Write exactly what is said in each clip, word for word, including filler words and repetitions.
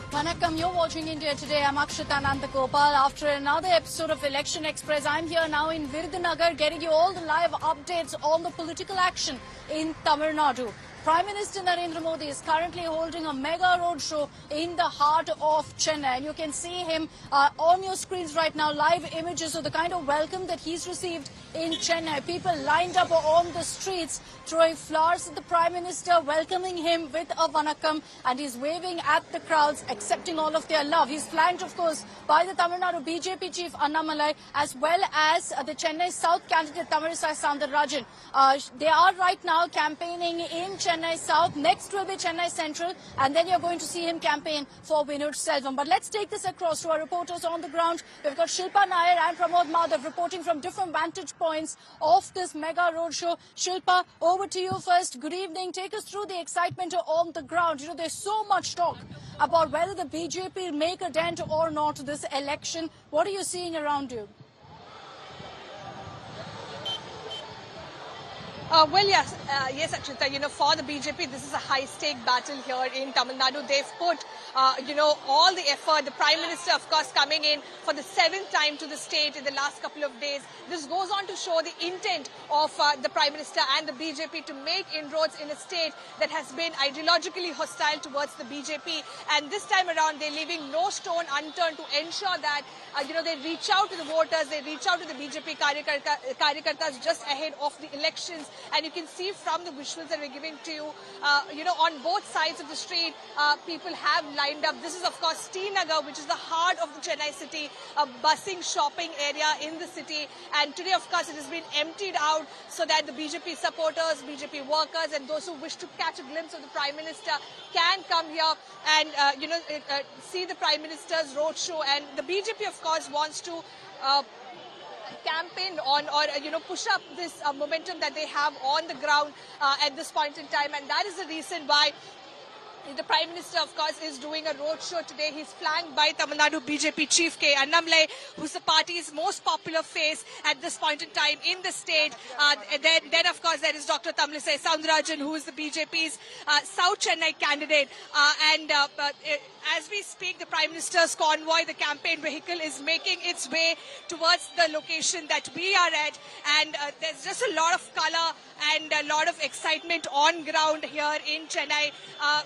Vanakkam, you're watching India Today. I'm Akshita Nandagopal. After another episode of Election Express, I'm here now in Virudhunagar getting you all the live updates on the political action in Tamil Nadu. Prime Minister Narendra Modi is currently holding a mega roadshow in the heart of Chennai. And you can see him uh, on your screens right now, live images of the kind of welcome that he's received in Chennai. People lined up on the streets, throwing flowers at the Prime Minister, welcoming him with a Vanakkam, and he's waving at the crowds, accepting all of their love. He's flanked, of course, by the Tamil Nadu B J P chief Annamalai, as well as uh, the Chennai South candidate Tamilisai Soundararajan. Uh, they are right now campaigning in Chennai South. Next will be Chennai Central, and then you're going to see him campaign for Vinod Selvam. But let's take this across to our reporters on the ground. We've got Shilpa Nair and Pramod Madhav reporting from different vantage points of this mega roadshow. Shilpa, over to you first. Good evening. Take us through the excitement on the ground. You know, there's so much talk about whether the B J P will make a dent or not this election. What are you seeing around you? Uh, well, yes, uh, yes, Akshita, you know, for the B J P, this is a high-stake battle here in Tamil Nadu. They've put, uh, you know, all the effort. The Prime Minister, of course, coming in for the seventh time to the state in the last couple of days. This goes on to show the intent of uh, the Prime Minister and the B J P to make inroads in a state that has been ideologically hostile towards the B J P. And this time around, they're leaving no stone unturned to ensure that, uh, you know, they reach out to the voters, they reach out to the B J P Karyakartas just ahead of the elections. And you can see from the visuals that we're giving to you, uh, you know, on both sides of the street, uh, people have lined up. This is, of course, T Nagar, which is the heart of the Chennai city, a busing shopping area in the city. And today, of course, it has been emptied out so that the B J P supporters, B J P workers, and those who wish to catch a glimpse of the Prime Minister can come here and, uh, you know, uh, see the Prime Minister's roadshow. And the B J P, of course, wants to Uh, campaign on or you know push up this uh, momentum that they have on the ground uh, at this point in time, and that is the reason why the Prime Minister, of course, is doing a roadshow today. He's flanked by Tamil Nadu B J P chief K. Annamalai, who's the party's most popular face at this point in time in the state. Uh, then, then, of course, there is Doctor Tamilisai Soundararajan, who is the B J P's uh, South Chennai candidate. Uh, and uh, uh, as we speak, the Prime Minister's convoy, the campaign vehicle, is making its way towards the location that we are at. And uh, there's just a lot of color and a lot of excitement on ground here in Chennai. Uh,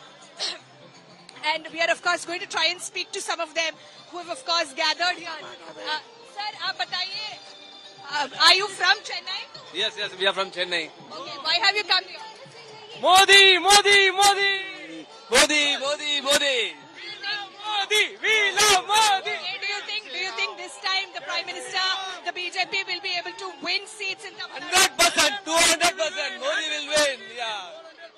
And we are, of course, going to try and speak to some of them who have, of course, gathered here. Uh, sir, aap bataiye, uh, are you from Chennai? Yes, yes, we are from Chennai. Okay, why have you come here? Modi, Modi, Modi! Modi, Modi, Modi! We love Modi, we love Modi! Okay, do you think, do you think this time the Prime Minister, the B J P will be able to win seats in Tamil Nadu? one hundred percent, two hundred percent, Modi will win, yeah.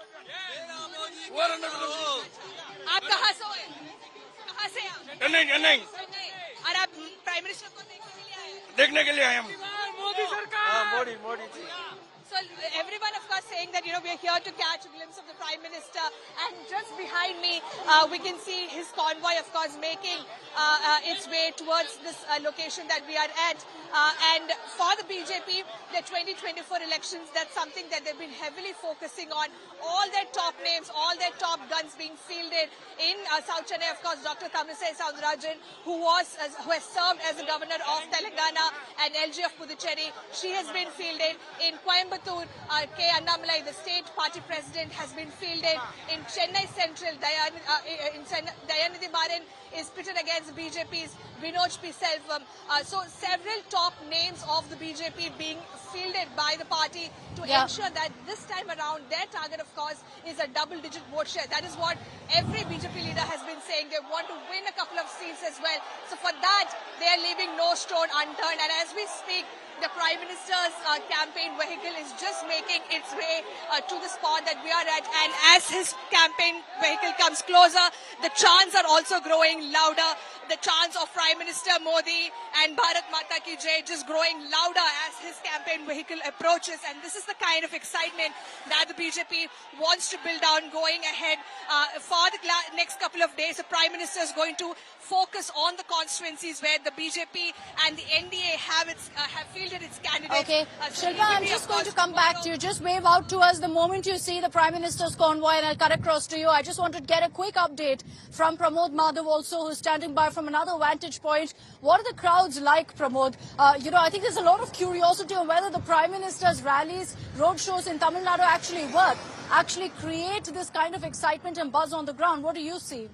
four hundred percent. आप कहाँ से हो? कहाँ से आप? चेन्नई, चेन्नई। और आप prime minister को देखने के लिए आए हैं? देखने के लिए आए हम। मोदी सरकार। हाँ, Modi, Modi ji. So everyone, of course, saying that, you know, we are here to catch a glimpse of the Prime Minister. And just behind me, uh, we can see his convoy, of course, making uh, uh, its way towards this uh, location that we are at. Uh, and for the B J P, the twenty twenty-four elections, that's something that they've been heavily focusing on. All their top names, all their top guns being fielded in uh, South Chennai. Of course, Doctor Tamilisai Soundararajan, who was, uh, who has served as the governor of Telangana and L G of Puducherry, she has been fielded in Coimbatore. Uh, K. Annamalai, the state party president, has been fielded in Chennai Central. Dayan, uh, in Dayanidhi Maran is pitted against B J P's Vinod P. Selvam. Uh, so several top names of the B J P being fielded by the party to yeah. ensure that this time around their target, of course, is a double-digit vote share. That is what every B J P leader has been saying. They want to win a couple of seats as well. So for that, they are leaving no stone unturned. And as we speak, the Prime Minister's uh, campaign vehicle is just making its way uh, to the spot that we are at. And as his campaign vehicle comes closer, the chants are also growing louder. the chants of Prime Minister Modi and Bharat Mata Ki Jai just growing louder as his campaign vehicle approaches. And this is the kind of excitement that the B J P wants to build on going ahead. Uh, for the next couple of days, the Prime Minister is going to focus on the constituencies where the B J P and the N D A have its uh, have fielded its candidates. Okay, uh, so Shilpa, I'm just going to come back to you. Just wave out to us the moment you see the Prime Minister's convoy, and I'll cut across to you. I just want to get a quick update from Pramod Madhav also, who's standing by from another vantage point. What are the crowds like, Pramod? Uh, you know, I think there's a lot of curiosity on whether the Prime Minister's rallies, roadshows in Tamil Nadu actually work, actually create this kind of excitement and buzz on the ground. What do you see?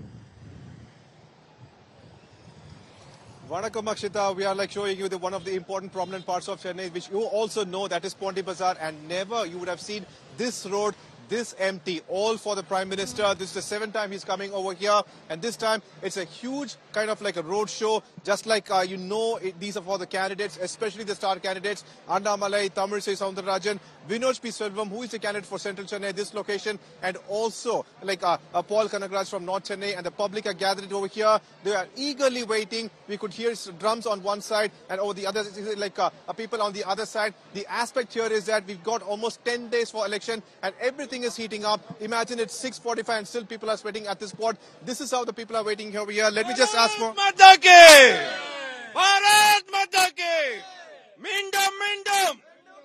Vanakkam Akshita, we are like showing you the one of the important prominent parts of Chennai, which you also know, that is Pondy Bazaar, and never you would have seen this road this empty, all for the Prime Minister. This is the seventh time he's coming over here, and this time it's a huge kind of like a road show, just like uh, you know, it, these are for the candidates, especially the star candidates, Annamalai, Tamilisai Soundararajan, Vinod P. Selvam, who is the candidate for Central Chennai, this location, and also like uh, uh, Paul Kanagaraj from North Chennai, and the public are gathered over here. They are eagerly waiting. We could hear drums on one side, and over the other, like uh, uh, people on the other side. The aspect here is that we've got almost ten days for election, and everything is heating up. Imagine it's six forty-five and still people are sweating at this spot. This is how the people are waiting over here. Let me just ask for... Mata ke! Bharat Mata ke! Mindam, Mindam!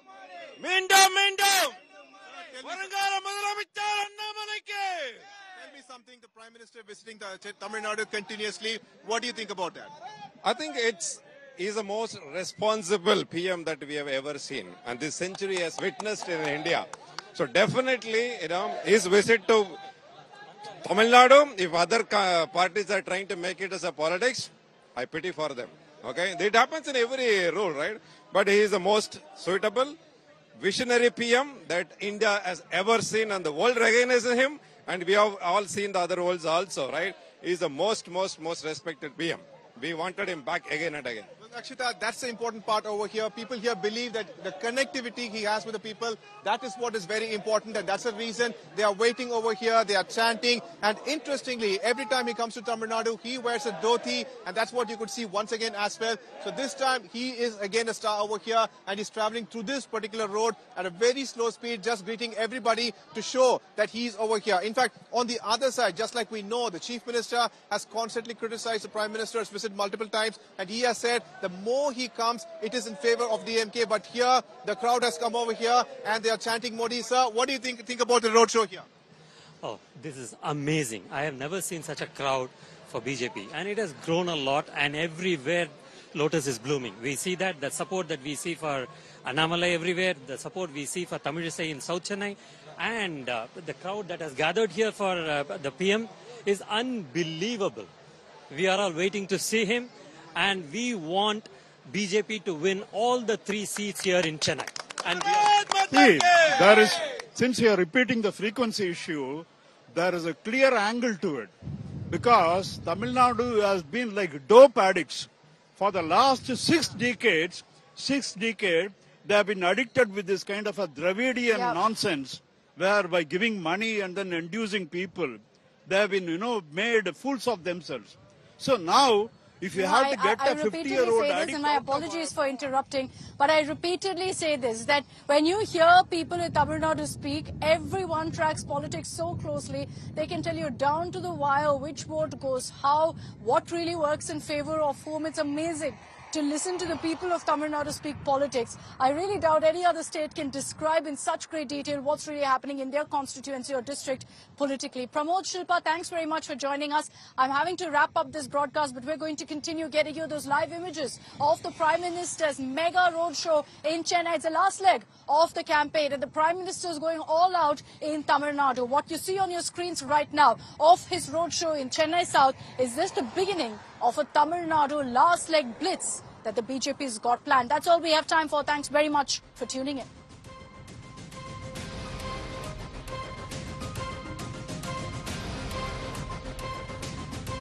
Mindam, Mindam! Varangala Madalavichar Annamalai ke! Tell me something, the Prime Minister visiting the Tamil Nadu continuously. What do you think about that? I think it's he's the most responsible P M that we have ever seen, and this century has witnessed in India. So definitely, you know, his visit to Tamil Nadu, if other parties are trying to make it as a politics, I pity for them. Okay, it happens in every role, right? But he is the most suitable, visionary P M that India has ever seen, and the world recognizes him, and we have all seen the other worlds also, right? He is the most, most, most respected P M. We wanted him back again and again. Well, Akshita, that's the important part over here. People here believe that the connectivity he has with the people, that is what is very important, and that's the reason they are waiting over here, they are chanting, and interestingly, every time he comes to Tamil Nadu, he wears a dhoti, and that's what you could see once again as well. So this time, he is again a star over here, and he's traveling through this particular road at a very slow speed, just greeting everybody to show that he's over here. In fact, on the other side, just like we know, the Chief Minister has constantly criticized the Prime Minister's visit multiple times, and he has said the more he comes, it is in favor of D M K. But here, the crowd has come over here, and they are chanting Modi. Sir, what do you think, think about the roadshow here? Oh, this is amazing. I have never seen such a crowd for B J P, and it has grown a lot, and everywhere Lotus is blooming. We see that, the support that we see for Annamalai everywhere, the support we see for Tamilisai in South Chennai, and uh, the crowd that has gathered here for uh, the P M is unbelievable. We are all waiting to see him, and we want B J P to win all the three seats here in Chennai. And we are See, there is, since you are repeating the frequency issue, there is a clear angle to it. Because Tamil Nadu has been like dope addicts. For the last six decades, six decades, they have been addicted with this kind of a Dravidian Yep. nonsense, where by giving money and then inducing people, they have been, you know, made fools of themselves. So now, if you No, have I, to get I, I a fifty-year-old repeatedly say this, addict and my out of apologies for interrupting, but I repeatedly say this, that when you hear people in Tamil Nadu speak, everyone tracks politics so closely, they can tell you down to the wire which vote goes how, what really works in favor of whom. It's amazing to listen to the people of Tamil Nadu speak politics. I really doubt any other state can describe in such great detail what's really happening in their constituency or district politically. Pramod, Shilpa, thanks very much for joining us. I'm having to wrap up this broadcast, but we're going to continue getting you those live images of the Prime Minister's mega roadshow in Chennai. It's the last leg of the campaign, and the Prime Minister is going all out in Tamil Nadu. What you see on your screens right now of his roadshow in Chennai South is just the beginning of a Tamil Nadu last leg blitz that the B J P's got planned. That's all we have time for. Thanks very much for tuning in.